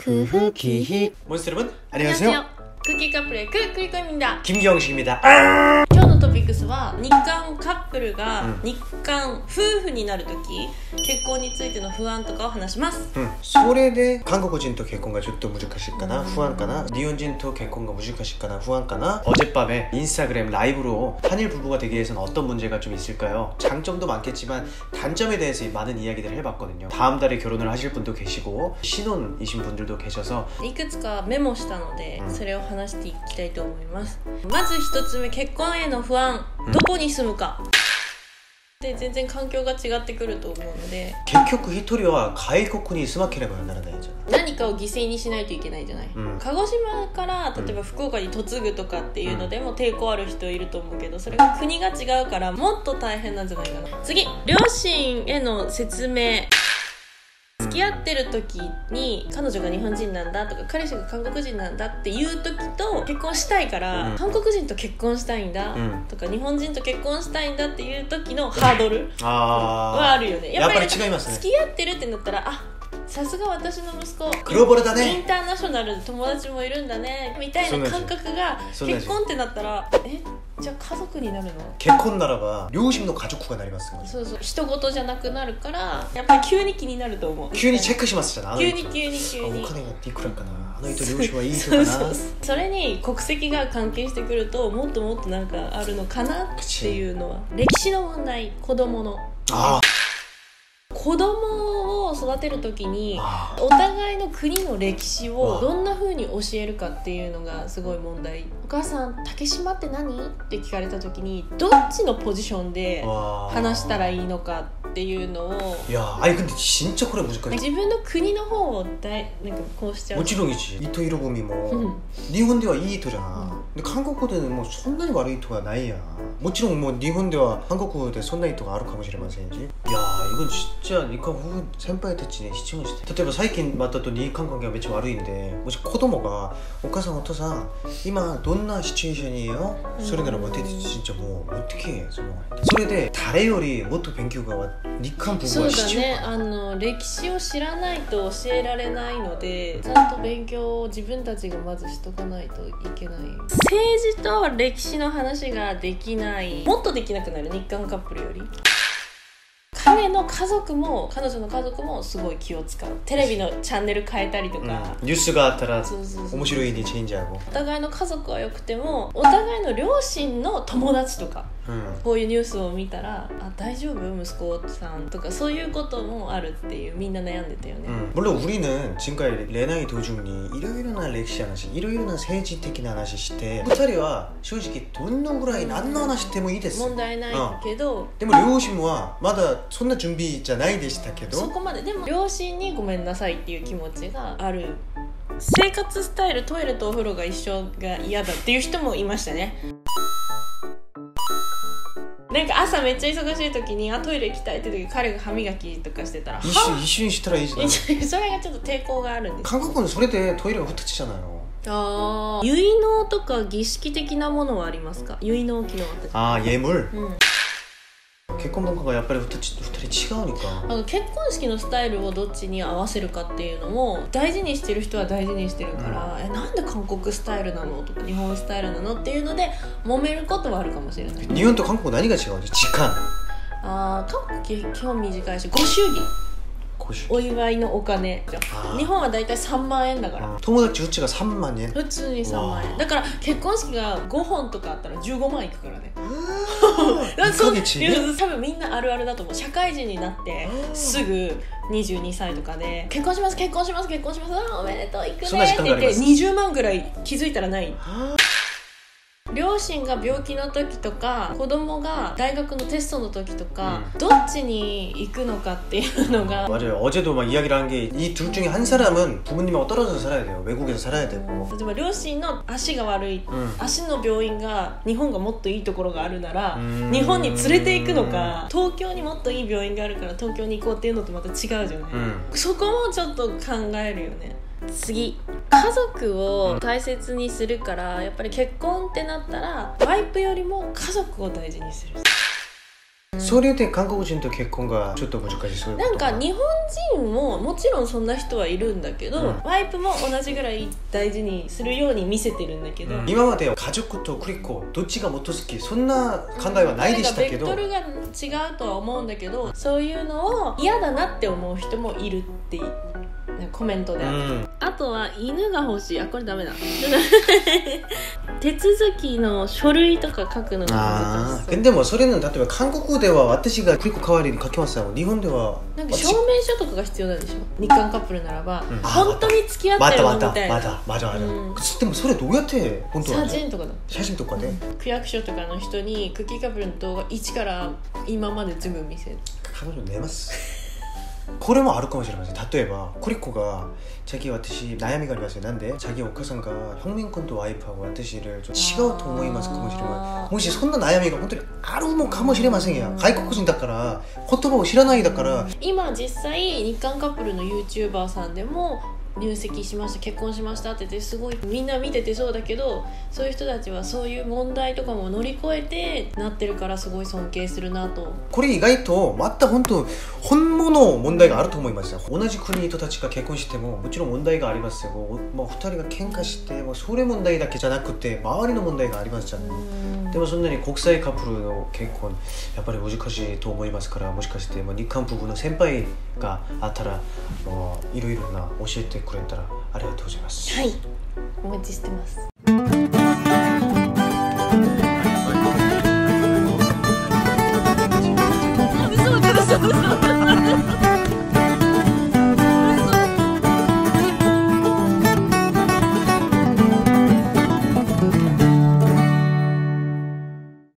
크기히 몬스터 여러분 안녕하세요. 크기 커플의 크리코입니다. 김경식입니다. 今日のトピックスは日韓カップルが日韓夫婦になるとき、結婚についての不安とかを話します。 それで韓国人と結婚がちょっと難しいかな、不安かな、日本人と結婚が難しいかな、不安かな. 어젯밤에 인스타그램 라이브로 한일 부부가 되기 위해서는 어떤 문제가 좀 있을까요? 장점도 많겠지만 단점에 대해서 많은 이야기들을 해봤거든요. 다음 달에 결혼을 하실 분도 계시고 신혼이신 분들도 계셔서 いくつかメモしたので、それを話していきたいと思います。まず一つ目、結婚への不安、どこに住むかで全然環境が違ってくると思うので、 結局一人は外国に住まなければならないじゃん。 何かを犠牲にしないといけないじゃない、鹿児島から例えば福岡に嫁ぐとかっていうのでも抵抗ある人いると思うけど、それが国が違うからもっと大変なんじゃないかな。次、両親への説明。付き合ってる時に彼女が日本人なんだとか彼氏が韓国人なんだっていう時と、結婚したいから、韓国人と結婚したいんだ、とか日本人と結婚したいんだっていう時のハードルはあるよね。 やっぱり違いますね。 付き合ってるってなったら、あ、さすが私の息子グローバルだね、 インターナショナルで友達もいるんだねみたいな感覚が、結婚ってなったら、じゃあ家族になるの？ 結婚ならば両親の家族がなります。 そうそう、人事じゃなくなるから、やっぱり急に気になると思う。 急にチェックしますじゃない。 急にお金がいくらかな、あの人両親はいい人かな。 それに国籍が関係してくると、もっともっとなんかあるのかなっていうのは。歴史の問題、子供の子供を育てるときにお互いの国の歴史をどんな風に教えるかっていうのがすごい問題。お母さん、竹島って何？って聞かれたときにどっちのポジションで話したらいいのかっていうのを。いや、 근데 진짜これ難しい。 自分の国の方をなんかこうしちゃう。 もちろん이지。糸色組も日本ではいい人じゃな。で韓国でもそんなに悪い人がないや。もちろんもう日本では韓国でそんな人があるかもしれませんし。いや、이건 진짜日韓夫婦先輩たちに質問して、例えば最近またと日韓関係がめっちゃ悪いんで、もし子供がお母さんお父さん今どんなシチュエーションにいよ、それならば진짜もう어떻게それで誰よりもっと勉強が日韓夫婦は必要。 そうだね、歴史を知らないと教えられないので、ちゃんと勉強を自分たちがまずしとかないといけない。政治と歴史の話ができない、もっとできなくなる、日韓カップルより。彼の家族も彼女の家族もすごい気を使う。テレビのチャンネル変えたりとか、 ニュースがあったら面白いにチェンジャーを。 お互いの家族は良くてもお互いの両親の友達とか、こういうニュースを見たら、あ、大丈夫息子さんとか、そういうこともあるっていう、みんな悩んでたよね。 물론 우리는 지금까지恋愛 도중にいろいろな歴史話、いろいろな政治的な話して、二人は正直どのぐらい何の話してもいいです。 問題ないけど、 でも両親はまだそんな準備じゃないでしたけど、 そこまで。でも両親にごめんなさいっていう気持ちがある。生活スタイル、トイレとお風呂が一緒が嫌だっていう人もいましたね。なんか朝めっちゃ忙しい時にトイレ行きたいって時、彼が歯磨きとかしてたら一緒にしたらいいじゃない。 それがちょっと抵抗があるんです。 韓国のそれでトイレが2つじゃないの。 結納とか儀式的なものはありますか？結納機能って。 예물。結婚文化がやっぱり2人違うのか。 結婚式のスタイルをどっちに合わせるかっていうのも大事にしてる人は大事にしてるから、なんで韓国スタイルなのとか日本スタイルなのっていうので揉めることはあるかもしれない。 日本と韓国何が違う？時間。 韓国基本短いし、ご祝儀、お祝いのお金。日本はだいたい3万円だから。 友達うちが3万円。 普通に3万円だから、結婚式が5本とかあったら15万いくからね。多分みんなあるあるだと思う。社会人になってすぐ22歳とかで結婚します、おめでとう、行くねって言って20万ぐらい気づいたらない。両親が病気の時とか、子供が大学のテストの時とか、どっちに行くのかっていうのが。 맞아요. 어제도 막 이야기를 한 게, 이 둘 중에 한 사람은 부모님하고 떨어져서 살아야 돼요. 외국에서 살아야 되고. 例えば両親の足が悪い、足の病院が日本がもっといいところがあるなら日本に連れて行くのか、東京にもっといい病院があるから東京に行こうっていうのとまた違うじゃない、そこもちょっと考えるよね。次、家族を大切にするから、やっぱり結婚ってなったらワイプよりも家族を大事にする。 それで韓国人と結婚がちょっと難しそう。 なんか日本人ももちろんそんな人はいるんだけど、ワイプも同じぐらい大事にするように見せてるんだけど、 今までは家族とクリコどっちがもっと好き、そんな考えはないでしたけど、 ベクトルが違うとは思うんだけど、そういうのを嫌だなって思う人もいるってコメントであとは犬が欲しい。これダメだ手続きの書類とか書くのが難しそう。 でもそれの例えば韓国では私がクリコ代わりに書きますよ。日本ではなんか証明書とかが必要なんでしょ。日韓カップルならば、本当に付き合ってるのみたいな。まだでもそれどうやって本当は、 写真とかで、区役所とかの人にクッキーカップルの動画1から今まで全部見せる。 彼女寝ますこれもあるかもしれません。例えばクリコが자기私悩みがありますよ。なんで자기お母さんが형민군とワイプ하고私를 좀違うと思いますかもしれない。もしそんな悩みが本当にあるのかもしれませんや。外国人だから言葉を知らないだから。 今実際日韓カップルの YouTuber さんでも入籍しました、結婚しましたって言ってすごいみんな見ててそうだけど、そういう人たちはそういう問題とかも乗り越えてなってるからすごい尊敬するなと。 これ意外とまた本物問題があると思いますよ。同じ国の人たちが結婚してももちろん問題がありますよ。もう2人が喧嘩してもそれ問題だけじゃなくて周りの問題がありますじゃん。でもそんなに国際カップルの結婚やっぱり難しいと思いますから、もしかして日韓夫婦の先輩があったらいろいろな教えてくれたらありがとうございます。 はい、お待ちしてます。